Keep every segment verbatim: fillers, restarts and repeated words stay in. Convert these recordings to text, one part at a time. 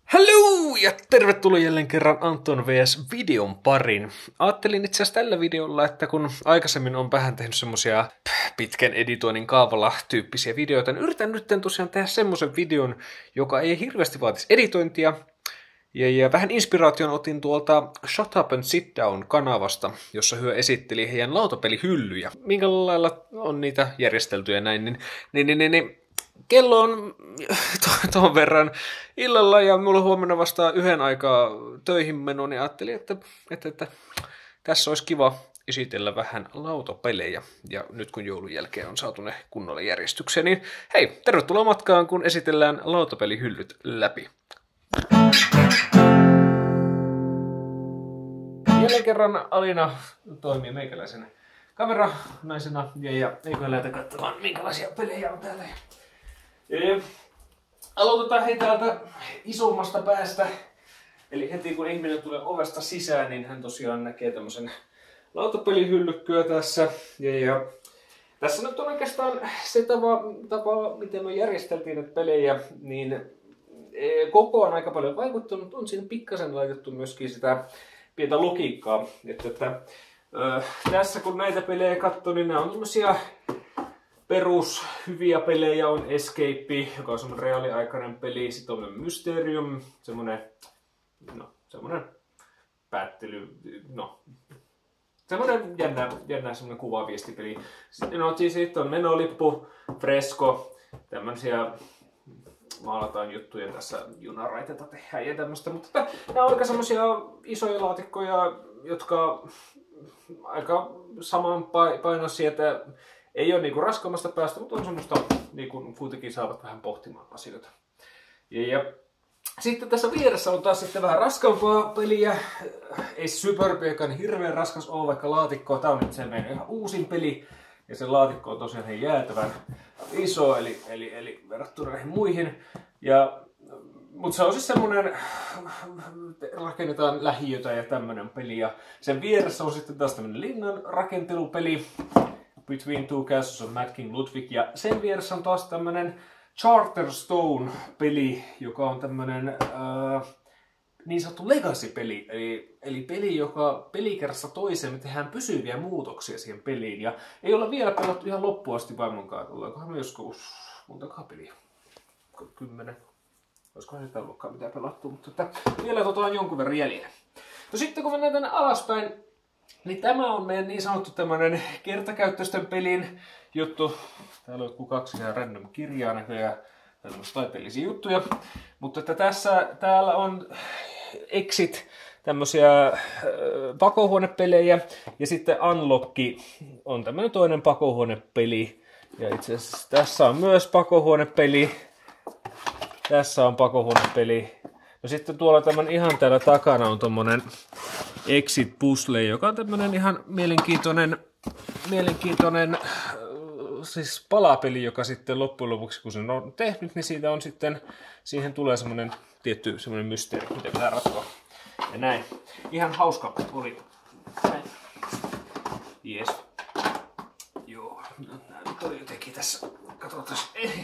Hello ja tervetuloa jälleen kerran Anton vs videon parin. Ajattelin itse asiassa tällä videolla, että kun aikaisemmin on vähän tehnyt semmosia pitkän editoinnin kaavalla tyyppisiä videoita, niin yritän nyt tosiaan tehdä semmoisen videon, joka ei hirveästi vaatisi editointia. Ja, ja vähän inspiraation otin tuolta Shut Up and Sit Down -kanavasta, jossa hyö esitteli heidän lautapelihyllyjä. Minkä lailla on niitä järjestelty ja näin, niin, niin, niin, niin, niin kello on tuon verran illalla ja mulla on huomenna vasta yhden aikaa töihin meno, niin ajattelin, että, että, että tässä olisi kiva esitellä vähän lautapelejä. Ja nyt kun joulun jälkeen on saatu ne kunnolla järjestykseen, niin hei, tervetuloa matkaan, kun esitellään lautapelihyllyt läpi. Jälleen kerran Alina toimii meikäläisenä kameranaisena ja, ja eikö lähdetä katsomaan, minkälaisia pelejä on täällä. Ja, aloitetaan hei täältä isommasta päästä. Eli heti kun ihminen tulee ovesta sisään, niin hän tosiaan näkee tämmöisen lautapelihyllykköä tässä. Ja, ja tässä nyt on oikeastaan se tapa, tapa miten me järjesteltiin näitä pelejä, niin koko on aika paljon vaikuttanut. On siinä pikkasen laitettu myöskin sitä pientä logiikkaa. Että, että, ö, tässä kun näitä pelejä katsoo, niin nämä on tämmöisiä perus hyviä pelejä. On Escape, joka on semmoinen reaaliaikainen peli. Sitten on Mysterium, semmoinen, no, semmoinen päättely, no, semmoinen jännä, jännä semmoinen kuvaviestipeli. Sitten on, siis on Menolippu, Fresco, tämmöisiä maalataan juttuja tässä, junaraiteita tehdään ja tämmöistä, mutta nämä on aika semmoisia isoja laatikkoja, jotka aika saman painoisia, että ei ole niinku raskaammasta päästä, mutta on semmoista, niinku kuitenkin saavat vähän pohtimaan asioita. Ja, ja sitten tässä vieressä on taas sitten vähän raskaampaa peliä. Ei Superbiekan hirveän raskas ole, vaikka laatikko. Tää on nyt se meidän ihan uusin peli. Ja se laatikko on tosiaan ihan jäätävän iso, eli, eli, eli verrattuna näihin muihin. Ja, mutta se on siis semmonen, rakennetaan lähiötä ja tämmönen peli. Ja sen vieressä on sitten taas tämmönen linnan rakentelupeli. Between Two Castles of Mad King Ludwig. Ja sen vieressä on taas tämmönen Charterstone-peli, joka on tämmönen äh, niin sanottu legacy-peli. Eli, eli peli, joka pelikerrasta toiseen me tehdään pysyviä muutoksia siihen peliin. Ja ei olla vielä pelattu ihan loppuun asti vaimon kanssa. Ollaankohan me joskus montakaan peliä? Kymmenen. Olisikohan sitä ollutkaan mitään pelattua, mutta että vielä tota on jonkun verran jäljellä. No sitten kun mennään tänne alaspäin, niin tämä on meidän niin sanottu tämmönen kertakäyttöisten pelin juttu. Täällä on joku kaksi ihan random kirjaa näköjään, tämmöisiä taiteellisia juttuja. Mutta että tässä, täällä on Exit, tämmöisiä äh, pakohuonepelejä. Ja sitten Unlock on tämmönen toinen pakohuonepeli. Ja itse asiassa tässä on myös pakohuonepeli. Tässä on pakohuonepeli. No sitten tuolla tämän ihan täällä takana on tommonen Exit Puzzle, joka on tämmönen ihan mielenkiintoinen, mielenkiintoinen siis palapeli, joka sitten loppujen lopuksi, kun sen on tehnyt, niin siitä on sitten, siihen tulee semmonen tietty semmonen mysteeri, mitä pitää ratkoa. Ja näin. Ihan hauska oli. Näin. Jees. Joo, nää nyt oli jotenkin tässä. Katsotaan.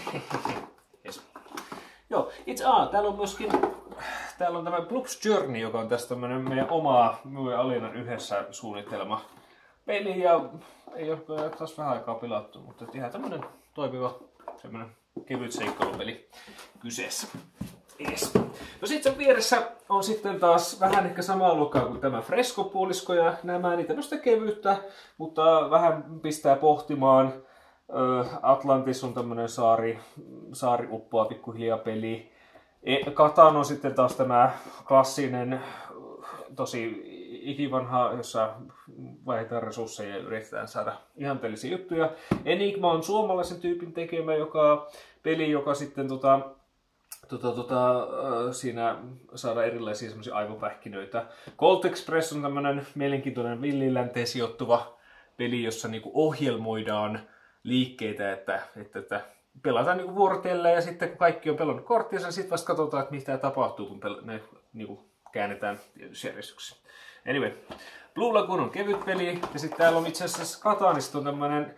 Jees. Joo, itse a, täällä on myöskin, täällä on tämä Bloops Journey, joka on tästä tämmönen meidän omaa, minun ja Alinan yhdessä suunnitelma peli, ja ei ole taas vähän aikaa pilattu, mutta ihan tämmönen toimiva, semmonen kevyt seikkailupeli kyseessä. Yes. No sit sen vieressä on sitten taas vähän ehkä samaa luokkaa kuin tämä Fresco-puolisko ja nämä, niin tämmöistä kevyyttä, mutta vähän pistää pohtimaan. Atlantis on tämmönen saari, saari uppoaa pikkuhiljaa peli. Catan on sitten taas tämä klassinen, tosi ikivanha, jossa vaihdetaan resursseja ja yritetään saada ihanteellisia juttuja. Enigma on suomalaisen tyypin tekemä, joka peli, joka sitten tota, tota, tota, siinä saadaan erilaisia semmoisia aivopähkinöitä. Colt Express on tämmönen mielenkiintoinen villilänteen sijoittuva peli, jossa niinku ohjelmoidaan liikkeitä, että, että, että pelataan niinku vuorotellen ja sitten kun kaikki on pelannut korttinsa, sitten vasta katsotaan, että mitä tapahtuu, kun pel- ne niinku käännetään tietyssä järjestyksessä. Anyway, Blue Lagoon on kevyt peli ja sitten täällä on itse asiassa Catanista on tämmönen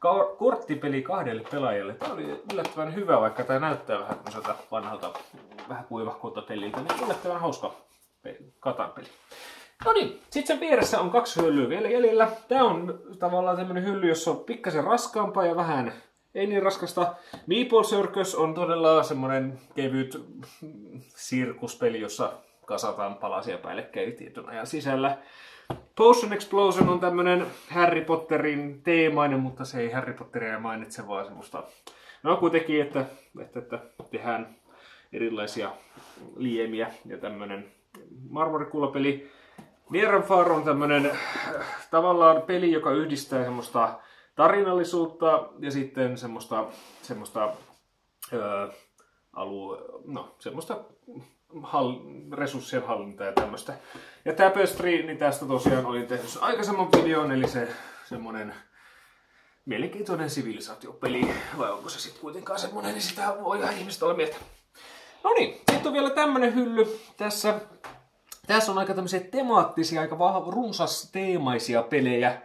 korttipeli kahdelle pelaajalle. Tämä oli yllättävän hyvä, vaikka tämä näyttää vähän tämmöiseltä vanhalta, vähän kuivahkolta peliltä, niin yllättävän hauska Katan peli. No niin, sitten sen vieressä on kaksi hyllyä vielä jäljellä. Tämä on tavallaan tämmöinen hylly, jossa on pikkasen raskaampaa ja vähän ei niin raskasta. Meeple Circus on todella semmoinen kevyt sirkuspeli, jossa kasataan palasia päällekkäin tietyn ajan sisällä. Potion Explosion on tämmönen Harry Potterin teemainen, mutta se ei Harry Potteria mainitse, vaan semmoista... No kuitenkin, että, että, että tehdään erilaisia liemiä ja tämmönen marmorikullapeli. Nierenfar on tämmönen tavallaan peli, joka yhdistää semmoista tarinallisuutta ja sitten semmoista, semmoista öö, alue, no semmoista hall, resurssien hallintaa ja tämmöistä. Ja Tapestry, niin tästä tosiaan olin tehnyt aikaisemman videon, eli se semmonen mielenkiintoinen sivilisaatiopeli, vai onko se sitten kuitenkaan semmonen, niin sitä voi ihan ihmiset olla mieltä. No niin, sitten on vielä tämmönen hylly tässä. Tässä on aika tämmöisiä temaattisia, aika vahva, runsas teemaisia pelejä.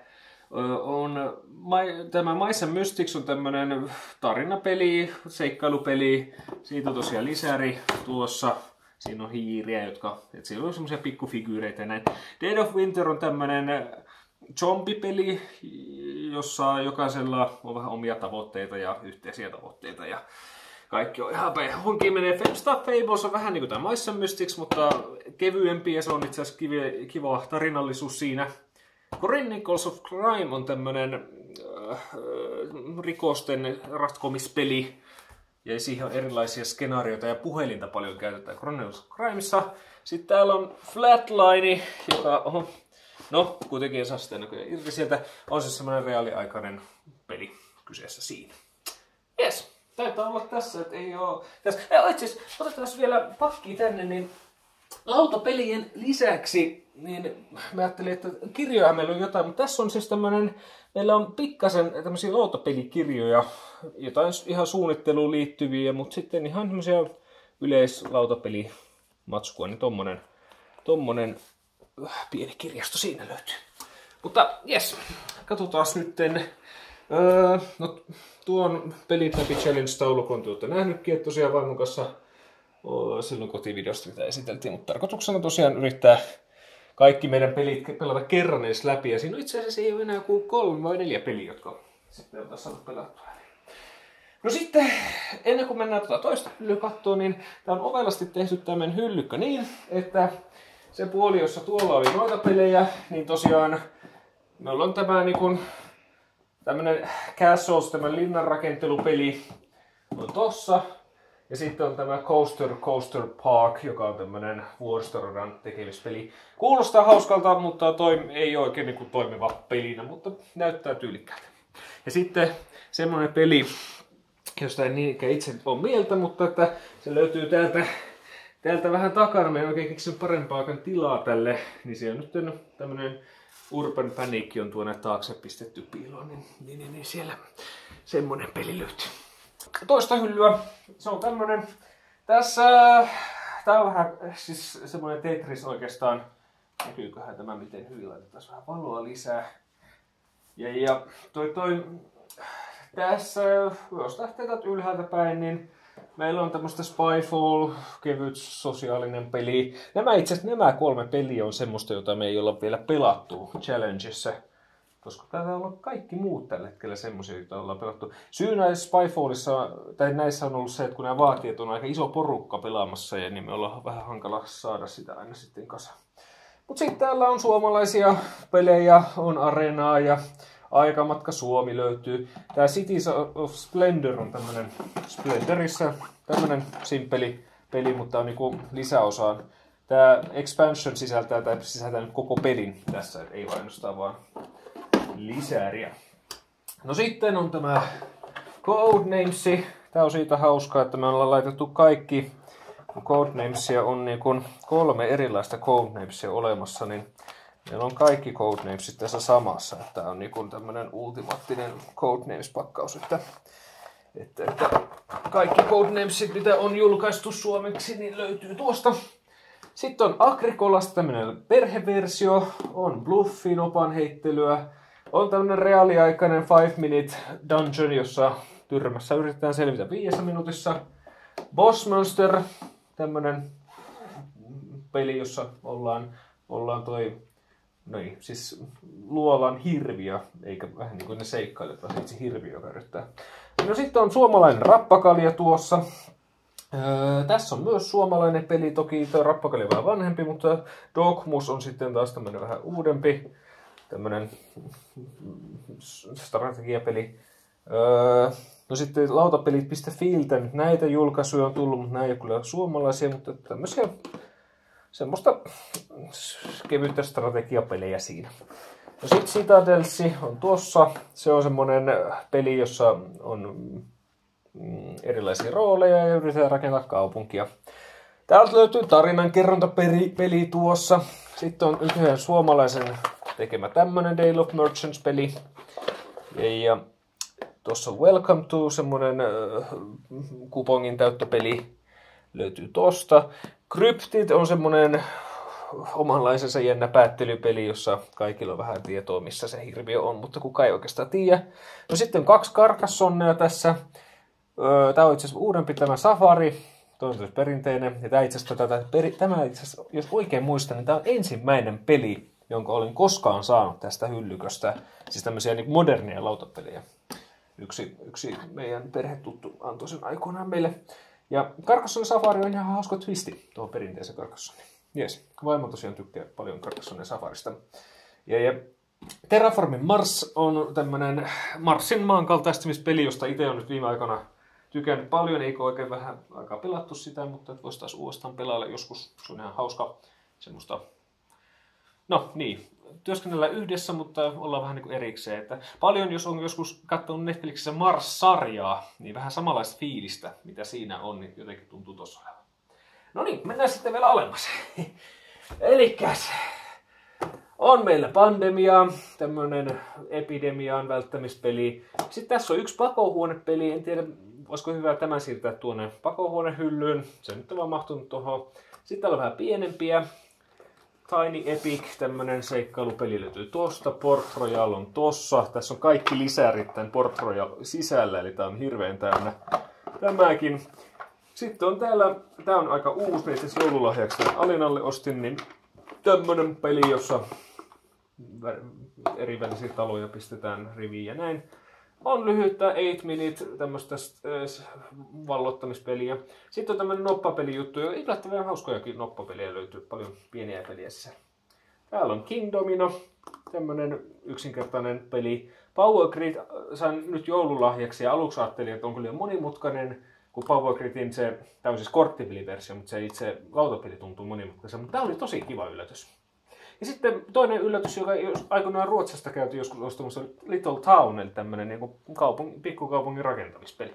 On, tämä Mice and Mystics on tämmönen tarinapeli, seikkailupeli. Siitä on tosiaan lisäri tuossa. Siinä on hiiriä, jotka, et siellä on semmoisia pikkufigyyreitä ja näin. Dead of Winter on tämmönen zombipeli, jossa jokaisella on vähän omia tavoitteita ja yhteisiä tavoitteita. Ja kaikki on ihan päin. Hunkin menee. Femstar Fables on vähän niinku tämä Mice and Mystics, mutta kevyempi ja se on itse asiassa kiva tarinallisuus siinä. Chronicles of Crime on tämmönen äh, rikosten ratkomispeli. Ja siihen on erilaisia skenaarioita ja puhelinta paljon käytetään Chronicles of Crimeissa. Sitten täällä on Flatline, joka on, no kuitenkin saa sitä näköjään irti sieltä. On siis semmoinen reaaliaikainen peli kyseessä siinä. Yes. Taitaa olla tässä, että ei oo... Tässä. Ja itse asiassa, otetaan vielä pakki tänne, niin lautapelien lisäksi, niin mä ajattelin, että kirjoja meillä on jotain, mutta tässä on siis tämmönen, meillä on pikkasen tämmöisiä lautapelikirjoja, jotain ihan suunnitteluun liittyviä, mutta sitten ihan tämmöisiä yleislautapelimatskua, niin tommonen, tommonen pieni kirjasto siinä löytyy. Mutta jes, katsotaan nytten. Öö, no, tuon Pelit läpi Challenge-taulukon tuolta nähnytkin, että tosiaan vaimon kanssa oh, silloin kotivideosta mitä esiteltiin, mutta tarkoituksena tosiaan yrittää kaikki meidän pelit pelata kerran edes läpi, ja siinä on itse asiassa ei ole enää joku kolme vai neljä peliä, jotka sitten on saanut pelattua. No sitten, ennen kuin mennään tuota toista hyllyä katsomaan, niin tää on ovelasti tehty tämmöinen hyllykkä niin, että se puoli, jossa tuolla oli noita pelejä, niin tosiaan meillä on tämä niin kuin tämmönen Castles, tämä linnanrakentelupeli on tossa. Ja sitten on tämä Coaster Coaster Park, joka on tämmönen vuoristoradan tekemispeli. Kuulostaa hauskalta, mutta toim- ei oikein niin kuin toimiva pelinä, mutta näyttää tyylikkäältä. Ja sitten semmonen peli, josta en niinkään itse ole mieltä, mutta että se löytyy täältä, täältä vähän takana. Mä en oikein keksinyt parempaakaan tilaa tälle, niin se on nyt tämmönen Urban Panic on tuonne taakse pistetty piiloon, niin, niin, niin, niin siellä semmonen peli löytyy. Toista hyllyä, se on tämmönen, tässä, tää on vähän siis semmonen Tetris oikeastaan, näkyyköhän tämä miten hyvin, laitetaan vähän valoa lisää. Ja, ja toi toi, tässä, jos lähtee täältä ylhäältä päin, niin meillä on tämmöstä Spyfall, kevyt sosiaalinen peli. Nämä itse asiassa nämä kolme peliä on semmoista, jota me ei olla vielä pelattu Challengeissa. Koska täällä on kaikki muut tällä hetkellä semmoisia, joita ollaan pelattu. Syy näissä Spyfallissa, tai näissä on ollut se, että kun nämä vaatii, että on aika iso porukka pelaamassa, ja niin me ollaan vähän hankala saada sitä aina sitten kasaan. Mut sitten täällä on suomalaisia pelejä, on Arenaa ja Aikamatka Suomi löytyy. Tää Cities of Splendor on tämmönen Splendorissa tämmönen simppeli peli, mutta on niinku lisäosaan. Tää Expansion sisältää, tai sisältää nyt koko pelin tässä, ei vain ainoastaan vaan lisääriä. No sitten on tämä Codenames. Tää on siitä hauskaa, että me ollaan laitettu kaikki Codenamesia on niin kuin kolme erilaista Codenamesia olemassa, niin meillä on kaikki Codenamesit tässä samassa. Tämä on niin kuin tämmönen ultimaattinen Codenames-pakkaus, että, että, että kaikki Codenamesit, mitä on julkaistu suomeksi, niin löytyy tuosta. Sitten on Agricolasta tämmönen perheversio, on Bluffin opan heittelyä. On tämmönen reaaliaikainen five minute dungeon, jossa tyrmässä yritetään selvitä viidessä minuutissa. Boss Monster, tämmönen peli, jossa ollaan, ollaan toi, no niin, siis luolan hirviö, eikä vähän niin kuin ne seikkailet, vaan itse hirviö, joka yrittää. No sitten on suomalainen Rappakalja tuossa. Öö, tässä on myös suomalainen peli, toki tuo Rappakalja on vähän vanhempi, mutta Dogmus on sitten taas tämmönen vähän uudempi, tämmönen strategiapeli. Öö, no sitten lautapelit piste filtä, nyt näitä julkaisuja on tullut, mutta nämä ei ole kyllä suomalaisia, mutta tämmöisiä semmoista kevyttä strategiapelejä siinä. No sitten Citadelsi on tuossa. Se on semmoinen peli, jossa on erilaisia rooleja ja yritetään rakentaa kaupunkia. Täältä löytyy tarinankerrontapeli tuossa. Sitten on yhden suomalaisen tekemä tämmönen Dale of Merchants-peli. Ja tuossa on Welcome to, semmonen kupongin täyttöpeli. Löytyy tosta. Cryptid on semmonen omanlaisensa jännä päättelypeli, jossa kaikilla on vähän tietoa, missä se hirviö on, mutta kukaan ei oikeastaan tiedä. No sitten on kaksi Carcassonnea tässä. Tämä on itse asiassa uudempi tämä Safari, toinen perinteinen. Ja tämä itse asiassa, tätä, tämä itse asiassa, jos oikein muistan, niin tämä on ensimmäinen peli, jonka olin koskaan saanut tästä hyllyköstä. Siis tämmöisiä niin modernia lautapelejä. Yksi, yksi meidän perhetuttu antoi sen aikoinaan meille. Ja Carcassonne Safari on ihan hauska twisti tuohon perinteisen Carcassonne. Jes, vaimo tosiaan tykkää paljon Carcassonne Safarista. Ja, ja Terraformin Mars on tämmönen Marsin maankaltaistamispeli, josta itse on nyt viime aikana tykännyt paljon. Eikö oikein vähän aikaa pelattu sitä, mutta voisi taas uudestaan pelailla joskus. Se on ihan hauska semmoista. No niin, työskennellään yhdessä, mutta ollaan vähän niin kuin erikseen. Että paljon, jos on joskus katsonut Netflixissä Mars-sarjaa, niin vähän samanlaista fiilistä, mitä siinä on, niin jotenkin tuntuu tossa olevan. No niin, mennään sitten vielä alemmas. Elikkäs, on meillä pandemia, tämmönen epidemiaan välttämispeli. Sitten tässä on yksi pakohuonepeli, en tiedä, olisiko hyvä tämän siirtää tuonne pakohuonehyllyyn. Se nyt on vaan mahtunut tuohon. Sitten täällä on vähän pienempiä. Tiny Epic, tämmönen seikkailupeli löytyy tosta. Port Royal on tossa. Tässä on kaikki lisärit tämän Port Royal sisällä, eli tää on hirveän täynnä tämäkin. Sitten on täällä, tää on aika uusi, itse asiassa joululahjaksi tämän Alinalle ostin, niin tämmönen peli, jossa eri välisiä taloja pistetään riviin ja näin. On lyhyttä eight minute tämmöstä äh, vallottamispeliä. Sitten on tämmönen noppapeli juttu, ja yllättävän hauskojakin noppapeliä löytyy, paljon pieniä peliä sisällä. Täällä on King Domino, tämmönen yksinkertainen peli. Power Grid sain nyt joululahjaksi ja aluksi ajattelin, että on kyllä monimutkainen, kun Power Gridin se, tää on siis korttipeliversio, mutta se itse lautapeli tuntuu monimutkaisen, mutta tää oli tosi kiva yllätys. Ja sitten toinen yllätys, joka aikoinaan Ruotsista käytiin joskus ostamassa, oli Little Town, eli tämmönen niin kaupung, pikkukaupungin rakentamispeli.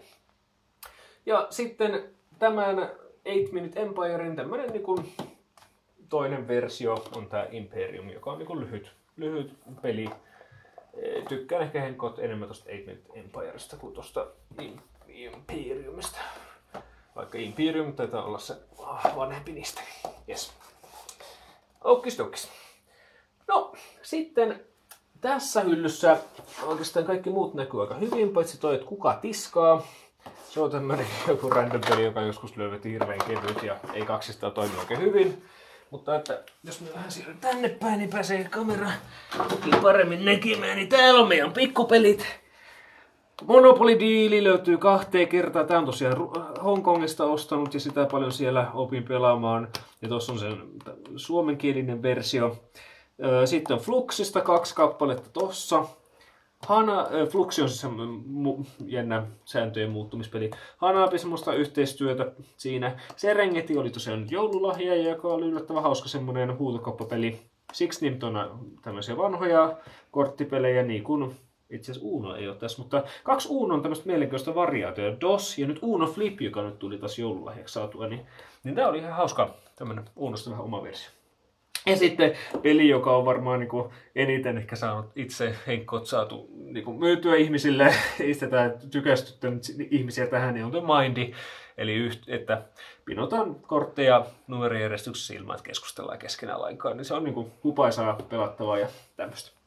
Ja sitten tämän eight minute Empirein tämmönen niin kuin toinen versio on tää Imperium, joka on niin kuin lyhyt, lyhyt peli. Tykkään ehkä henkot enemmän tosta eight minute Empiresta kuin tosta Imperiumista. Vaikka Imperium taitaa olla se vanhempi niistä. Yes. Okkistokis. No, sitten tässä hyllyssä oikeastaan kaikki muut näkyy aika hyvin, paitsi toi, että kuka tiskaa. Se on tämmönen joku random peli, joka joskus löydettiin hirveän kevyt ja ei kaksistaan toimi oikein hyvin. Mutta että jos me vähän siirryn tänne päin, niin pääsee kamera paremmin näkemään, niin täällä on meidän pikkupelit. Monopoly-diili löytyy kahteen kertaan. Tää on tosiaan Hongkongista ostanut ja sitä paljon siellä opin pelaamaan. Ja tuossa on sen suomenkielinen versio. Sitten on Fluxista kaksi kappaletta tossa. Hana, Fluxi on siis mu- jännä sääntöjen muuttumispeli. Hanapi semmoista yhteistyötä siinä. Serengeti oli tosiaan nyt joululahja, joka oli yllättävän hauska semmoinen huutokauppapeli. Sixnimt on tämmöisiä vanhoja korttipelejä, niin kuin itse asiassa Uno ei ole tässä, mutta kaksi Uno on tämmöistä mielenkiintoista variaatioa. DOS ja nyt Uno Flip, joka nyt tuli taas joululahjaksi saatua, niin, niin tää oli ihan hauska tämmönen Unosta vähän oma versio. Ja sitten peli, joka on varmaan niin kuin eniten ehkä saanut itse henkkot saatu niin kuin myytyä ihmisille, istetään tykästyttänyt ihmisiä tähän, niin on tuo Mindy. Eli yht, että pinotaan kortteja numerijärjestyksessä ilman, että keskustellaan keskenään lainkaan. Niin se on niin kuin hupaisaa, pelattavaa ja tämmöistä.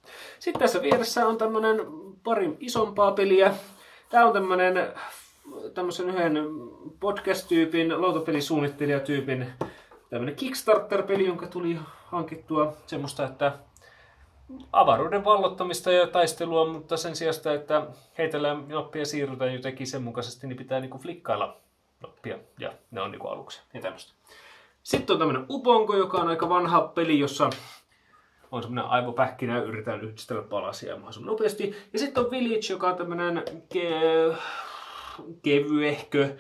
Sitten tässä vieressä on tämmönen pari isompaa peliä. Tää on tämmönen tämmösen yhden podcast-tyypin, lautapelisuunnittelijatyypin tämmönen Kickstarter-peli, jonka tuli hankittua semmoista, että avaruuden vallottamista ja taistelua, mutta sen sijasta, että heitellään noppia ja siirrytään jotenkin sen mukaisesti, niin pitää niinku flikkailla noppia, ja ne on niinku aluksia ja tämmöistä. Sitten on tämmönen Uponko, joka on aika vanha peli, jossa on semmoinen aivopähkinä ja yritetään yhdistellä palasia mahdollisimman nopeasti. Ja sitten on Village, joka on tämmönen ke- kevyehkö,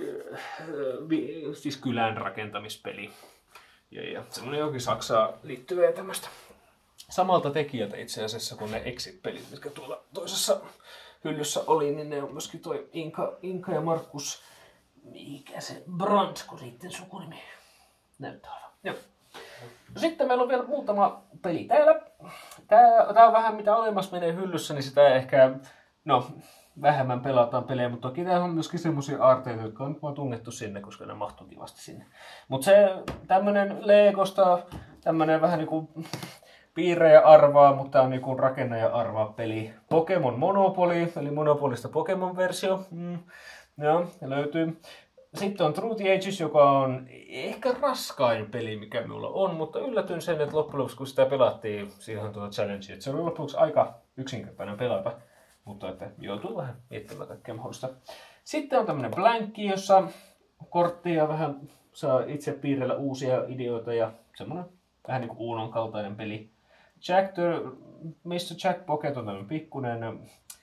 ke- siis kylän rakentamispeli. Ja, ja semmoinen jokin Saksaan liittyvä ja tämmöistä. Samalta tekijältä itse asiassa kuin ne Exit-pelit, mitkä tuolla toisessa hyllyssä oli, niin ne on myöskin toi Inka, Inka ja Markus, mikä se Brandt, kun niiden sukunimi näyttää olevan. Joo. No sitten meillä on vielä muutama peli täällä. Tää, tää on vähän mitä olemassa menee hyllyssä, niin sitä ehkä, no, vähemmän pelataan pelejä, mutta toki täällä on myöskin semmosia aarteita, jotka on vaan tungettu sinne, koska ne mahtuu kivasti sinne. Mutta se tämmönen Legosta, tämmönen vähän niinku piirrejä arvaa, mutta tää on niinku rakenne ja arvaa peli. Pokemon Monopoly, eli Monopolista Pokemon-versio. Mm. Joo, löytyy. Sitten on Through the Ages, joka on ehkä raskain peli, mikä minulla on, mutta yllätyin sen, että loppujen lopuksi kun sitä pelattiin siihen tuota challengea, että se oli loppujen aika yksinkertainen pelata, mutta että joutuu vähän miettimään kaikkea mahdollista. Sitten on tämmönen Blankki, jossa korttia vähän saa itse piirrellä uusia ideoita ja semmonen vähän niin kuin Unon kaltainen peli. Jack the, mister Jack Pocket on tämmönen pikkunen,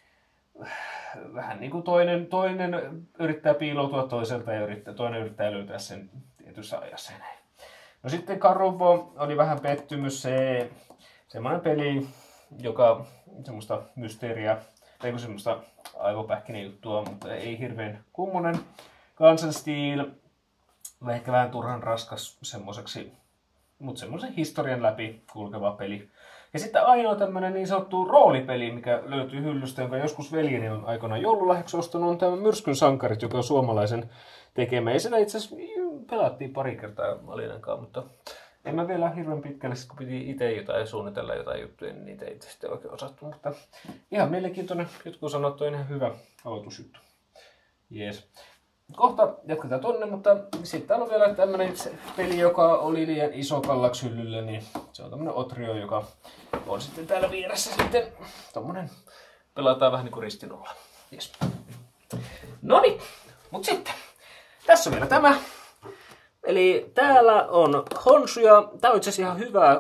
vähän niin kuin toinen, toinen yrittää piiloutua toiselta ja yrittää, toinen yrittää löytää sen tietyssä ajassa ja näin. No sitten Karuvo oli vähän pettymys, se semmoinen peli, joka semmoista mysteeriä, tai kuin semmoista aivopähkinä juttua, mutta ei hirveän kummonen. Guns N' Steel, ehkä vähän turhan raskas semmoiseksi, mutta semmoisen historian läpi kulkeva peli. Ja sitten ainoa tämmönen niin sanottu roolipeli, mikä löytyy hyllystä, jonka joskus veljeni on aikoinaan joululahjaksi ostanut, on tämä Myrskyn sankarit, joka on suomalaisen tekemä. Ja sitä itse asiassa pelattiin pari kertaa Malinankaan, mutta en mä vielä hirveän pitkälle, kun piti itse jotain suunnitella jotain juttuja, niin niitä ei sitten oikein osattu. Mutta ihan mielenkiintoinen, jotkut sanoo, että on ihan hyvä aloitusjuttu. Jees. Kohta jatketaan tonne, mutta sitten täällä on vielä tämmönen peli, joka oli liian iso kallaksi hyllylle, niin se on tämmönen Otrio, joka on sitten täällä vieressä sitten tommonen, pelataan vähän niinku ristinulla. Yes. Noniin, mut sitten, tässä on vielä tämä. Eli täällä on Honshuja, tää on itse asiassa ihan hyvä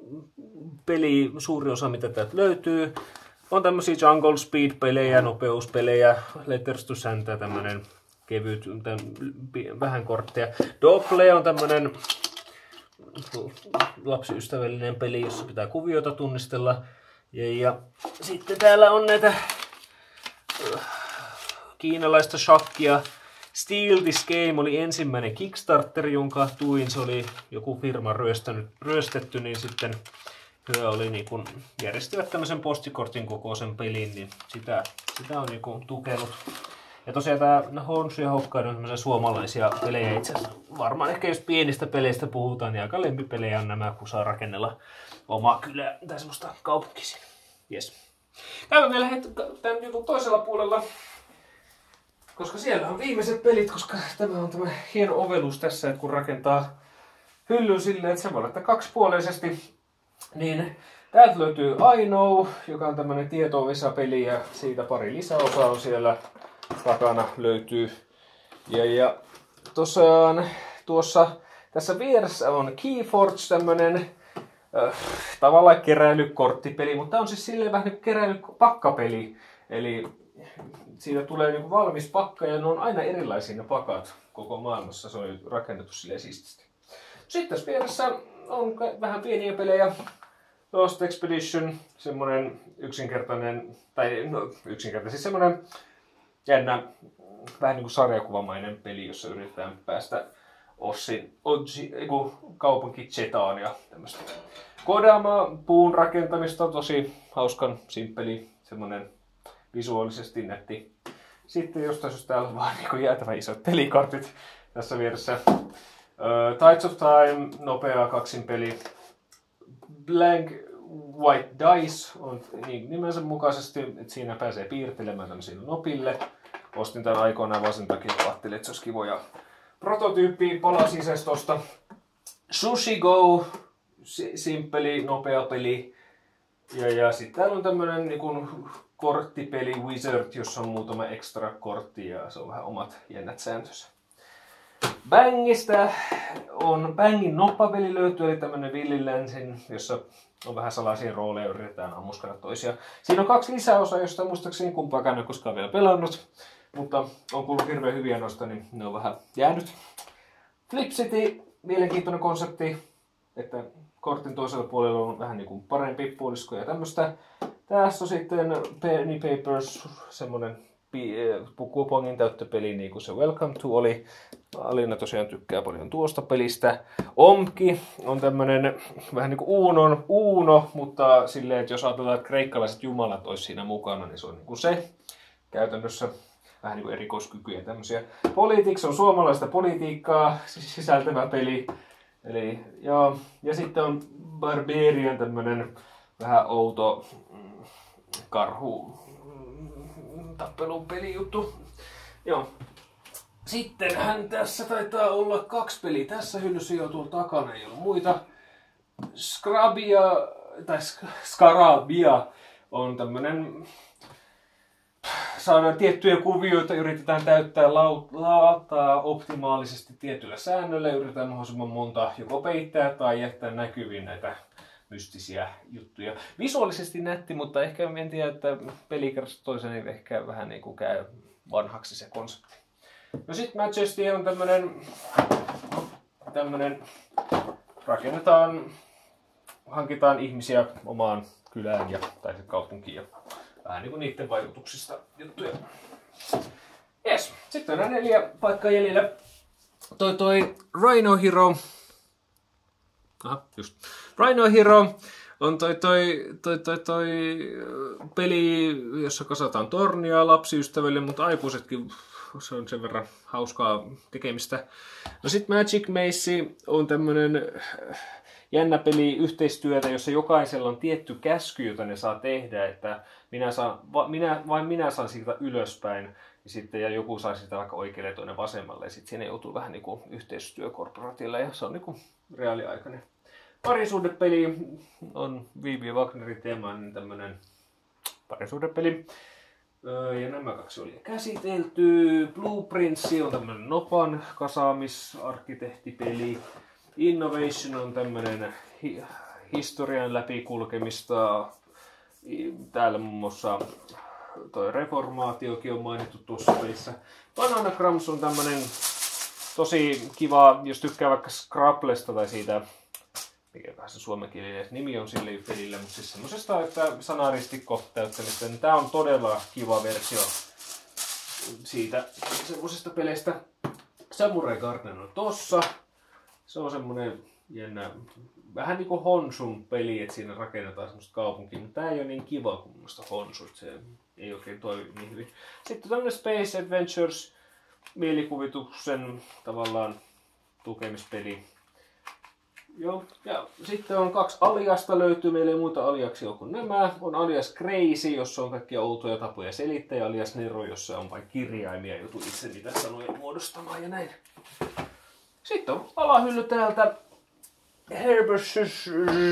peli, suuri osa mitä täältä löytyy. On tämmösiä Jungle Speed-pelejä, nopeuspelejä, Letters to Santa, tämmönen kevyt, vähän kortteja. Doble on tämmönen lapsiystävällinen peli, jossa pitää kuvioita tunnistella. Ja, ja sitten täällä on näitä kiinalaista shakkia. Steal This Game oli ensimmäinen Kickstarter, jonka tuin. Se oli joku firma ryöstänyt, ryöstetty, niin sitten hyvä oli niin kun järjestivät tämmöisen postikortin kokoisen pelin, niin sitä, sitä on niin kun tukenut. Ja tosiaan tää Honshu ja Hokkaido on tämmöisiä suomalaisia pelejä itse asiassa. Varmaan ehkä jos pienistä peleistä puhutaan, niin aika lempipelejä on nämä, kun saa rakennella omaa kylää tai semmoista kaupunkisin. Yes. Käydään vielä tämän jutun toisella puolella, koska siellä on viimeiset pelit, koska tämä on tämä hieno ovellus tässä, että kun rakentaa hyllyn silleen, että se voi laittaa kaksipuoleisesti, niin täältä löytyy I Know, joka on tämmönen tieto-vesapeli ja siitä pari lisäosaa on siellä takana löytyy. Ja, ja tosiaan tuossa tässä vieressä on Keyforge, tämmönen äh, tavallaan keräilykorttipeli, mutta tämä on siis silleen vähän niin kuin keräilypakkapeli. Eli siitä tulee niin kuin valmis pakka ja ne on aina erilaisia ne pakat koko maailmassa. Se on rakennettu silleen siististi. Sitten tässä vieressä on vähän pieniä pelejä. Lost Expedition, semmonen yksinkertainen, tai no yksinkertainen, siis semmonen jännä, vähän niin kuin sarjakuvamainen peli, jossa yritetään päästä Ossin, Odsi, eiku, kaupunki Zetaan ja tämmöistä. Kodama, puun rakentamista, tosi hauskan simppeli, semmonen visuaalisesti netti. Sitten jostain jos täällä on vaan niin jäätävän isot pelikartit tässä vieressä. Uh, Tides of Time, nopea kaksinpeli. Blank White Dice on niin nimensä mukaisesti, että siinä pääsee piirtelemään tämmöisille nopille. Ostin tämän aikoinaan vaan sen takia, että ajattelin, että se olisi kivoja prototyyppiä palasises tosta. Sushi Go, simppeli, nopea peli. Ja, ja sitten täällä on tämmönen niin kuin korttipeli Wizard, jossa on muutama extra kortti ja se on vähän omat jännät sääntönsä. Bangista on Bangin noppapeli löytyy, eli tämmönen Willy Länsin, jossa on vähän salaisia rooleja, yritetään ammuskella toisia. Siinä on kaksi lisäosaa, josta muistaakseni kumpaakaan en ole koskaan vielä pelannut, mutta on kuullut hirveän hyviä noista, niin ne on vähän jäänyt. Flip City, mielenkiintoinen konsepti, että kortin toisella puolella on vähän niin kuin parempi puolisko ja tämmöstä. Tässä on sitten Penny Papers, semmonen kupongin täyttöpeli, niin kuin se Welcome to oli. Alina tosiaan tykkää paljon tuosta pelistä. Omki on tämmönen vähän niin kuin Uunon Uuno, mutta silleen, että jos ajatellaan, että kreikkalaiset jumalat olisi siinä mukana, niin se on niin kuin se. Käytännössä vähän niin kuin erikoiskykyjä tämmöisiä. Politics on suomalaista politiikkaa sisältävä peli. Eli, ja, ja sitten on Barbarian, tämmönen vähän outo karhu tappelupelijuttu. Joo. Sittenhän tässä taitaa olla kaksi peliä. Tässä hyllyssä jo tuolla takana ei ole muita. Scrabia, tai Scarabia on tämmönen, saadaan tiettyjä kuvioita, yritetään täyttää lautaa optimaalisesti tietyllä säännöllä. Yritetään mahdollisimman monta joko peittää tai jättää näkyviin näitä mystisiä juttuja. Visuaalisesti nätti, mutta ehkä en tiedä, että pelikerrasta toiseen ehkä vähän niin kuin käy vanhaksi se konsepti. No sit Majesty on tämmönen, tämmönen, rakennetaan, hankitaan ihmisiä omaan kylään ja, tai kaupunkiin ja vähän niin kuin niiden vaikutuksista juttuja. Yes, sitten on neljä paikkaa jäljellä. Toi toi Rhino Hero. Aha, just. Rhino Hero on toi toi, toi, toi, toi peli, jossa kasataan tornia lapsiystäville, mutta aikuisetkin, se on sen verran hauskaa tekemistä. No sit Magic Maze on tämmönen jännä peli yhteistyötä, jossa jokaisella on tietty käsky, jota ne saa tehdä, että minä saan, va, minä, vain minä saan siitä ylöspäin, ja, sitten, ja joku saa sitä vaikka oikealle ja toinen vasemmalle, ja sitten siinä joutuu vähän niin kuin yhteistyökorporaatilla, ja se on niin kuin reaaliaikainen. Parisuhdepeli on Viivi Wagnerin teemainen tämmönen parisuhdepeli. Ja nämä kaksi oli käsitelty. Blueprints on tämmönen nopan kasaamisarkkitehtipeli. Innovation on tämmönen hi- historian läpikulkemista. Täällä muun muassa toi reformaatiokin on mainittu tuossa pelissä. Bananagrams on tämmönen tosi kiva, jos tykkää vaikka Scrabblesta tai siitä, mikä se suomenkielinen nimi on sille pelille, mutta siis semmosesta, että sanaristikko täyttämistä, niin tää on todella kiva versio siitä semmosesta peleistä. Samurai Garden on tossa. Se on semmonen jännä, vähän niinku Honsun peli, että siinä rakennetaan semmoista kaupunkia, mutta tää ei ole niin kiva kuin muista Honsu, se ei oikein toimi niin hyvin. Sitten tämmönen Space Adventures, mielikuvituksen tavallaan tukemispeli. Joo, ja sitten on kaksi aliasta löytyy, meillä ei muita aliaksia kuin nämä. On alias Crazy, jossa on kaikkia outoja tapoja selittää, ja alias Nero, jossa on vain kirjaimia, joutuu itse niitä sanoja muodostamaan ja näin. Sitten on alahylly täältä. Herbershus,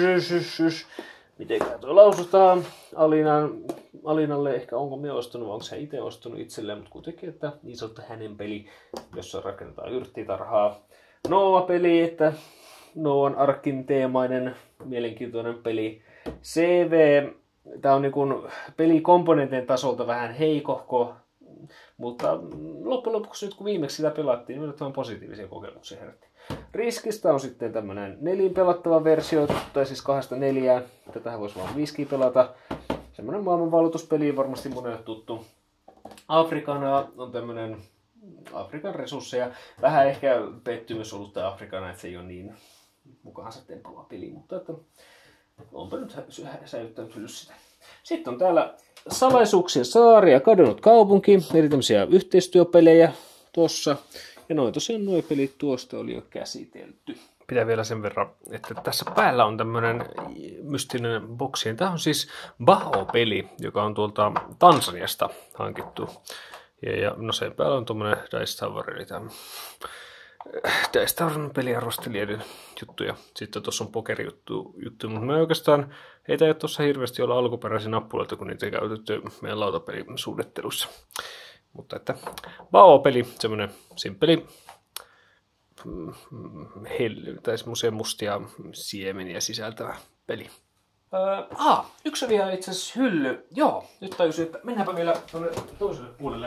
mitenkä tuo lausutaan. Alinan, Alinalle ehkä onko me ostanut, vai onko hän itse ostanut itselleen, mutta kuitenkin, että niin sanottu hänen peli, jossa rakennetaan yrttitarhaa. Noa-peli, että Noan arkin teemainen, mielenkiintoinen peli. C V, tää on niin pelikomponentin tasolta vähän heikohko, mutta loppujen lopuksi nyt kun viimeksi sitä pelattiin, niin yllättävän positiivisia kokemuksia herätti. Riskistä on sitten tämmönen nelin pelattava versio, tai siis kahdesta neljään. Tätähän voisi vaan viisikin pelata. Semmonen maailmanvalloituspeli, varmasti monelle tuttu. Afrikana on tämmönen Afrikan resursseja. Vähän ehkä pettymys ollut tää Afrikana, että se ei ole niin mukaansa tempava peli, mutta että onpa nyt säilyttänyt hylly sitä. Sitten on täällä Salaisuuksien saari ja Kadonnut kaupunki, eli tämmöisiä yhteistyöpelejä tossa. Ja noin tosiaan nuo pelit tuosta oli jo käsitelty. pitää vielä sen verran, että tässä päällä on tämmönen mystinen boksi. Tämä on siis Baho-peli, joka on tuolta Tansaniasta hankittu. Ja, ja no sen päällä on tuommoinen Dice Tower, eli tämä Dice Towerin peliarvostelijoiden juttuja. Sitten tuossa on pokerijuttu, juttu, mutta me oikeastaan heitä ei ole tuossa hirveästi olla alkuperäisiä nappuloita, kun niitä ei käytetty meidän lautapelisuunnittelussa. Mutta että Baho-peli, semmoinen simppeli, hel- tai semmoisia mustia siemeniä sisältävä peli. Öö, ah, yksi on vielä itse asiassa hylly. Joo, nyt tajusin, että mennäänpä vielä tuonne toiselle puolelle.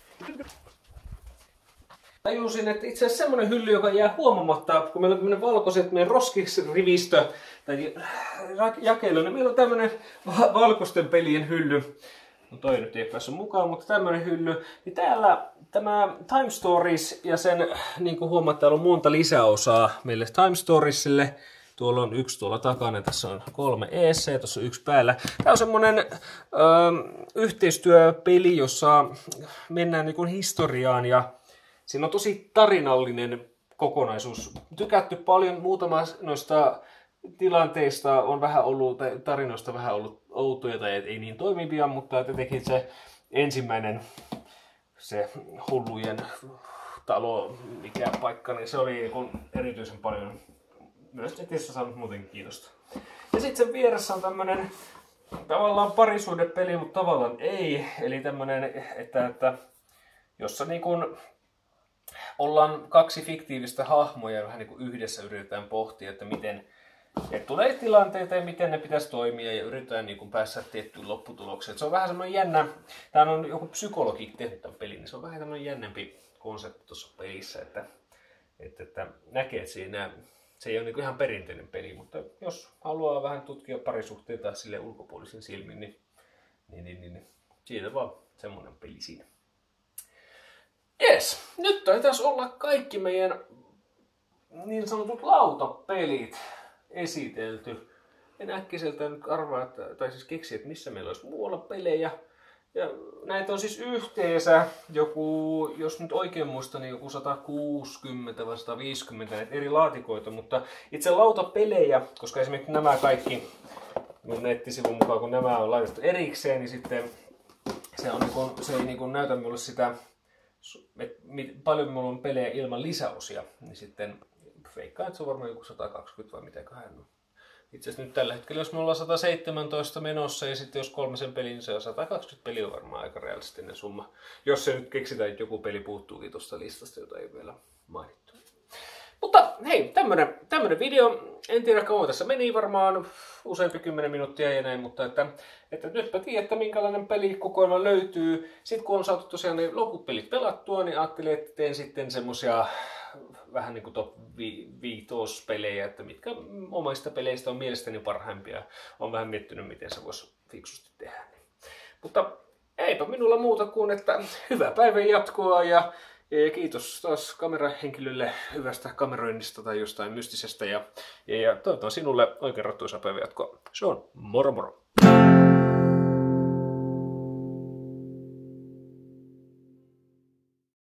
Tajusin, että itse asiassa semmoinen hylly, joka jää huomaamatta, kun meillä on tämmöinen valkoiset meidän roskisrivistö tai jakelu, niin meillä on tämmöinen valkoisten pelien hylly. No toi nyt ei päässyt mukaan, mutta tämmöinen hylly. Niin täällä tämä Time Stories ja sen, niin kuin huomaat, täällä on monta lisäosaa meille Time Storiesille. Tuolla on yksi tuolla takana, tässä on kolme eessä ja tuossa on yksi päällä. Tämä on semmoinen ö, yhteistyöpeli, jossa mennään niin kuin historiaan ja siinä on tosi tarinallinen kokonaisuus. Tykätty paljon, muutama noista tilanteista on vähän ollut, tai tarinoista vähän ollut outoja tai ei niin toimivia, mutta tietenkin se ensimmäinen, se hullujen talo, mikä paikka, niin se oli niin erityisen paljon myös netissä saanut muutenkin kiinnostaa. Ja sitten sen vieressä on tämmönen tavallaan parisuhdepeli, mutta tavallaan ei. Eli tämmönen, että, että jossa niin kun ollaan kaksi fiktiivistä hahmoa ja vähän niin kuin yhdessä yritetään pohtia, että miten että tulee tilanteita ja miten ne pitäisi toimia ja yritetään niin kuin päästä tiettyyn lopputulokseen. Se on vähän semmoinen jännä, tämä on joku psykologi tehnyt tämän pelin, niin se on vähän tämmöinen jännämpi konsepti tuossa pelissä, että, että, että näkee, että siinä, se ei ole niin ihan perinteinen peli, mutta jos haluaa vähän tutkia parisuhteita sille ulkopuolisen silmin, niin, niin, niin, niin siitä vaan semmoinen peli siinä. Jes, nyt taitaisi olla kaikki meidän niin sanotut lautapelit esitelty. En äkkiseltä nyt arvaa, että, tai siis keksi, että missä meillä olisi muualla pelejä. Ja näitä on siis yhteensä joku, jos nyt oikein muistan, niin joku sata kuusikymmentä vai sata viisikymmentä näitä eri laatikoita, mutta itse lautapelejä, koska esimerkiksi nämä kaikki mun nettisivun mukaan, kun nämä on laitettu erikseen, niin sitten se, on niin kuin, se ei niin kuin näytä minulle sitä, että paljon minulla on pelejä ilman lisäosia, niin sitten veikkaan, että se on varmaan joku sata kaksikymmentä vai mitäköhän on. Itse asiassa nyt tällä hetkellä, jos me ollaan sata seitsemäntoista menossa ja sitten jos kolmisen pelin, niin se on sata kaksikymmentä peli on varmaan aika realistinen summa. Jos se nyt keksitään, että joku peli puuttuukin tuosta listasta, jota ei vielä mainittu. Mutta hei, tämmönen, tämmönen video. En tiedä kauan tässä meni, varmaan useampi kymmenen minuuttia ja näin, mutta että, että nytpä tiedätte minkälainen pelikokoelma löytyy. Sitten kun on saatu tosiaan ne loput pelit pelattua, niin ajattelin, että teen sitten semmosia vähän niin kuin top viitos pelejä, että mitkä omista peleistä on mielestäni parhaimpia. Olen vähän miettinyt, miten se voisi fiksusti tehdä. Mutta eipä minulla muuta kuin, että hyvää päivän jatkoa ja, ja kiitos taas kamerahenkilölle hyvästä kameroinnista tai jostain mystisestä. Ja, ja, ja toivotan sinulle oikein rattuisaa päivän jatkoa. Se on moro moro!